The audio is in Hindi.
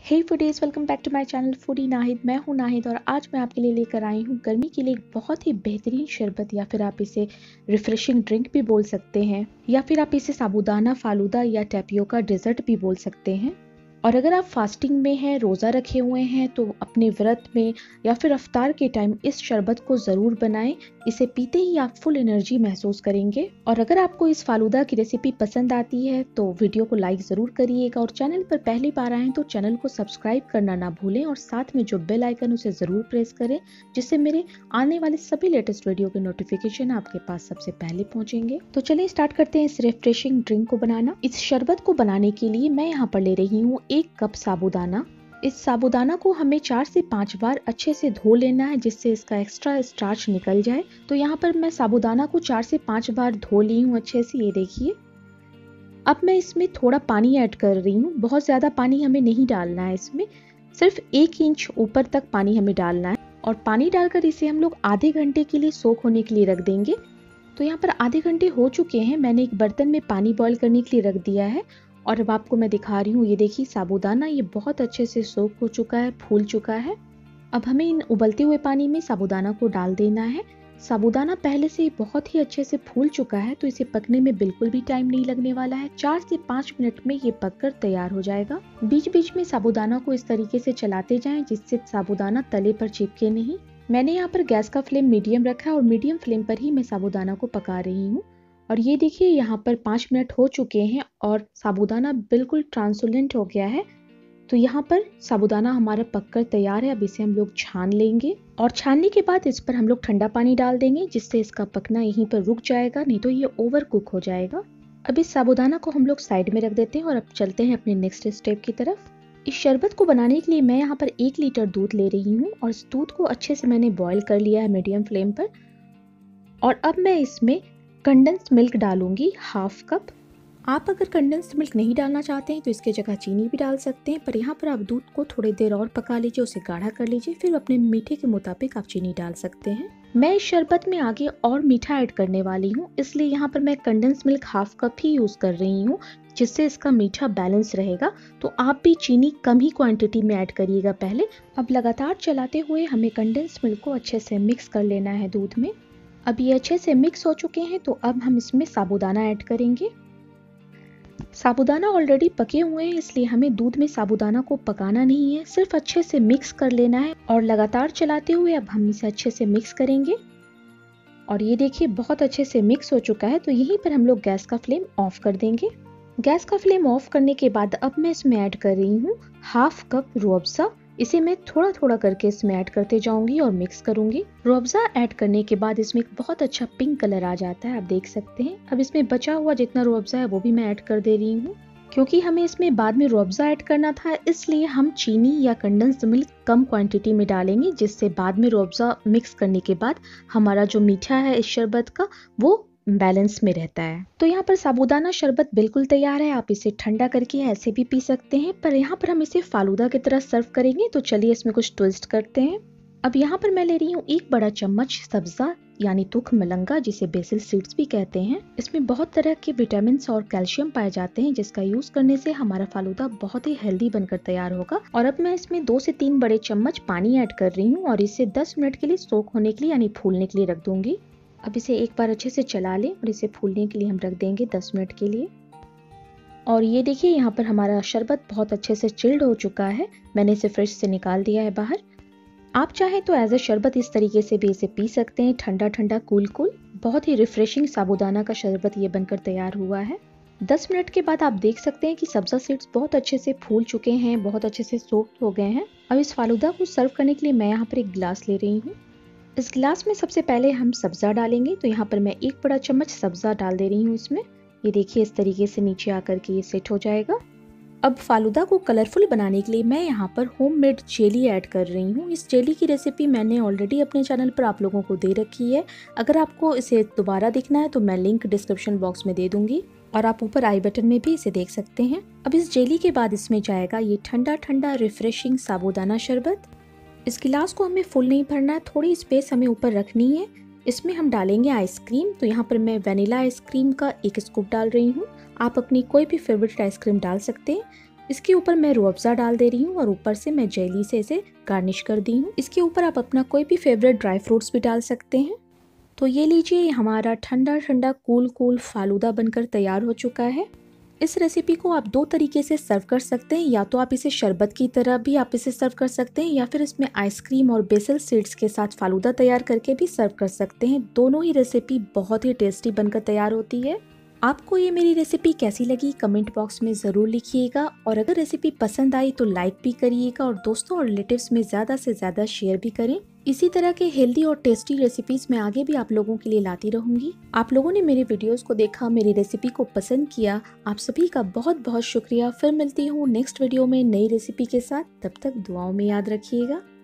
Hey foodies, welcome back to my channel foodie Nahid. मैं हूं नाहिद और आज मैं आपके लिए लेकर आई हूं गर्मी के लिए एक बहुत ही बेहतरीन शरबत, या फिर आप इसे रिफ्रेशिंग ड्रिंक भी बोल सकते हैं, या फिर आप इसे साबूदाना फालूदा या टैपियोका डेजर्ट भी बोल सकते हैं। और अगर आप फास्टिंग में हैं, रोज़ा रखे हुए हैं, तो अपने व्रत में या फिर अफ्तार के टाइम इस शरबत को ज़रूर बनाएं। इसे पीते ही आप फुल एनर्जी महसूस करेंगे। और अगर आपको इस फालूदा की रेसिपी पसंद आती है तो वीडियो को लाइक ज़रूर करिएगा, और चैनल पर पहली बार आएँ तो चैनल को सब्सक्राइब करना ना भूलें, और साथ में जो बेल आइकन उसे ज़रूर प्रेस करें, जिससे मेरे आने वाले सभी लेटेस्ट वीडियो के नोटिफिकेशन आपके पास सबसे पहले पहुंचेंगे। तो चलिए स्टार्ट करते हैं इस रिफ्रेशिंग ड्रिंक को बनाना। इस शरबत को बनाने के लिए मैं यहाँ पर ले रही हूँ 1 कप साबूदाना। इस साबूदाना को हमें 4 से 5 बार अच्छे से धो लेना है, जिससे इसका एक्स्ट्रा स्टार्च निकल जाए। तो यहाँ पर मैं साबूदाना को 4 से 5 बार धो ली हूँ अच्छे से, ये देखिए। अब मैं इसमें थोड़ा पानी ऐड कर रही हूँ। बहुत ज़्यादा पानी हमें नहीं डालना है, इसमें सिर्फ 1 इंच ऊपर तक पानी हमें डालना है। और पानी डालकर इसे हम लोग आधे घंटे के लिए सोक होने के लिए रख देंगे। तो यहाँ पर आधे घंटे हो चुके हैं। मैंने एक बर्तन में पानी बॉईल करने के लिए रख दिया है, और अब आपको मैं दिखा रही हूँ। ये देखिए, साबूदाना ये बहुत अच्छे से सोक हो चुका है, फूल चुका है। अब हमें इन उबलते हुए पानी में साबूदाना को डाल देना है। साबूदाना पहले से बहुत ही अच्छे से फूल चुका है, तो इसे पकने में बिल्कुल भी टाइम नहीं लगने वाला है। 4 से 5 मिनट में ये पककर तैयार हो जाएगा। बीच बीच में साबूदाना को इस तरीके से चलाते जाएं, जिससे साबूदाना तले पर चिपके नहीं। मैंने यहाँ पर गैस का फ्लेम मीडियम रखा है, और मीडियम फ्लेम पर ही मैं साबूदाना को पका रही हूँ। और ये देखिए, यहाँ पर 5 मिनट हो चुके हैं और साबूदाना बिल्कुल ट्रांसपेरेंट हो गया है। तो यहाँ पर साबूदाना हमारा पककर तैयार है। अब इसे हम लोग छान लेंगे, और छानने के बाद इस पर हम लोग ठंडा पानी डाल देंगे, जिससे इसका पकना यहीं पर रुक जाएगा, नहीं तो ये ओवर कुक हो जाएगा। अब इस साबूदाना को हम लोग साइड में रख देते हैं, और अब चलते हैं अपने नेक्स्ट स्टेप की तरफ। इस शरबत को बनाने के लिए मैं यहाँ पर 1 लीटर दूध ले रही हूँ, और इस दूध को अच्छे से मैंने बॉईल कर लिया है मीडियम फ्लेम पर। और अब मैं इसमें कंडेंस्ड मिल्क डालूंगी 1/2 कप। आप अगर कंडेंस्ड मिल्क नहीं डालना चाहते हैं तो इसके जगह चीनी भी डाल सकते हैं, पर यहाँ पर आप दूध को थोड़ी देर और पका लीजिए, उसे गाढ़ा कर लीजिए, फिर अपने मीठे के मुताबिक आप चीनी डाल सकते हैं। मैं इस शरबत में आगे और मीठा ऐड करने वाली हूँ, इसलिए यहाँ पर मैं कंडेंस्ड मिल्क 1/2 कप ही यूज कर रही हूँ, जिससे इसका मीठा बैलेंस रहेगा। तो आप भी चीनी कम ही क्वांटिटी में ऐड करिएगा पहले। अब लगातार चलाते हुए हमें कंडेंस्ड मिल्क को अच्छे से मिक्स कर लेना है दूध में। अब ये अच्छे से मिक्स हो चुके हैं, तो अब हम इसमें साबूदाना ऐड करेंगे। साबूदाना ऑलरेडी पके हुए हैं, इसलिए हमें दूध में साबूदाना को पकाना नहीं है, सिर्फ अच्छे से मिक्स कर लेना है। और लगातार चलाते हुए अब हम इसे अच्छे से मिक्स करेंगे। और ये देखिए, बहुत अच्छे से मिक्स हो चुका है। तो यहीं पर हम लोग गैस का फ्लेम ऑफ कर देंगे। गैस का फ्लेम ऑफ करने के बाद अब मैं इसमें ऐड कर रही हूँ 1/2 कप रूह अफ़ज़ा। इसे मैं थोड़ा थोड़ा करके इसमें ऐड करते जाऊंगी और मिक्स करूंगी। रूह अफ़ज़ा ऐड करने के बाद इसमें एक बहुत अच्छा पिंक कलर आ जाता है, आप देख सकते हैं। अब इसमें बचा हुआ जितना रूह अफ़ज़ा है वो भी मैं ऐड कर दे रही हूँ। क्योंकि हमें इसमें बाद में रूह अफ़ज़ा ऐड करना था, इसलिए हम चीनी या कंडेंस्ड मिल्क कम क्वांटिटी में डालेंगे, जिससे बाद में रूह अफ़ज़ा मिक्स करने के बाद हमारा जो मीठा है इस शरबत का वो बैलेंस में रहता है। तो यहाँ पर साबूदाना शरबत बिल्कुल तैयार है। आप इसे ठंडा करके ऐसे भी पी सकते हैं, पर यहाँ पर हम इसे फालूदा की तरह सर्व करेंगे। तो चलिए इसमें कुछ ट्विस्ट करते हैं। अब यहाँ पर मैं ले रही हूँ 1 बड़ा चम्मच सब्जा यानी तुख मलंगा, जिसे बेसिल सीड्स भी कहते हैं। इसमें बहुत तरह के विटामिन और कैल्शियम पाए जाते हैं, जिसका यूज करने से हमारा फालूदा बहुत ही हेल्दी बनकर तैयार होगा। और अब मैं इसमें 2 से 3 बड़े चम्मच पानी ऐड कर रही हूँ, और इसे 10 मिनट के लिए सोक होने के लिए यानी फूलने के लिए रख दूंगी। अब इसे एक बार अच्छे से चला लें, और इसे फूलने के लिए हम रख देंगे 10 मिनट के लिए। और ये देखिए, यहाँ पर हमारा शरबत बहुत अच्छे से चिल्ड हो चुका है। मैंने इसे फ्रिज से निकाल दिया है बाहर। आप चाहें तो एज ए शरबत इस तरीके से भी इसे पी सकते हैं, ठंडा ठंडा कूल कूल। बहुत ही रिफ्रेशिंग साबूदाना का शरबत ये बनकर तैयार हुआ है। 10 मिनट के बाद आप देख सकते हैं कि सब्जा सीड्स बहुत अच्छे से फूल चुके हैं, बहुत अच्छे से सोक्ड हो गए हैं। अब इस फालूदा को सर्व करने के लिए मैं यहाँ पर एक गिलास ले रही हूँ। इस गिलास में सबसे पहले हम सब्जा डालेंगे। तो यहाँ पर मैं 1 बड़ा चम्मच सब्जा डाल दे रही हूँ इसमें। ये देखिए, इस तरीके से नीचे आकर के ये सेट हो जाएगा। अब फालूदा को कलरफुल बनाने के लिए मैं यहाँ पर होममेड जेली ऐड कर रही हूँ। इस जेली की रेसिपी मैंने ऑलरेडी अपने चैनल पर आप लोगों को दे रखी है। अगर आपको इसे दोबारा देखना है तो मैं लिंक डिस्क्रिप्शन बॉक्स में दे दूंगी, और आप ऊपर आई बटन में भी इसे देख सकते हैं। अब इस जेली के बाद इसमें जाएगा ये ठंडा ठंडा रिफ्रेशिंग साबूदाना शरबत। इस गिलास को हमें फुल नहीं भरना है, थोड़ी स्पेस हमें ऊपर रखनी है। इसमें हम डालेंगे आइसक्रीम। तो यहाँ पर मैं वनीला आइसक्रीम का 1 स्कूप डाल रही हूँ। आप अपनी कोई भी फेवरेट आइसक्रीम डाल सकते हैं। इसके ऊपर मैं रूह अफ़ज़ा डाल दे रही हूँ और ऊपर से मैं जेली से इसे गार्निश कर दी हूँ। इसके ऊपर आप अपना कोई भी फेवरेट ड्राई फ्रूट्स भी डाल सकते हैं। तो ये लीजिए, हमारा ठंडा ठंडा कूल फालूदा बनकर तैयार हो चुका है। इस रेसिपी को आप दो तरीके से सर्व कर सकते हैं, या तो आप इसे शरबत की तरह भी आप इसे सर्व कर सकते हैं, या फिर इसमें आइसक्रीम और बेसल सीड्स के साथ फालूदा तैयार करके भी सर्व कर सकते हैं। दोनों ही रेसिपी बहुत ही टेस्टी बनकर तैयार होती है। आपको ये मेरी रेसिपी कैसी लगी कमेंट बॉक्स में ज़रूर लिखिएगा, और अगर रेसिपी पसंद आई तो लाइक भी करिएगा और दोस्तों और रिलेटिव्स में ज़्यादा से ज़्यादा शेयर भी करें। इसी तरह के हेल्दी और टेस्टी रेसिपीज मैं आगे भी आप लोगों के लिए लाती रहूंगी। आप लोगों ने मेरे वीडियोस को देखा, मेरी रेसिपी को पसंद किया, आप सभी का बहुत बहुत शुक्रिया। फिर मिलती हूँ नेक्स्ट वीडियो में नई रेसिपी के साथ। तब तक दुआओं में याद रखिएगा।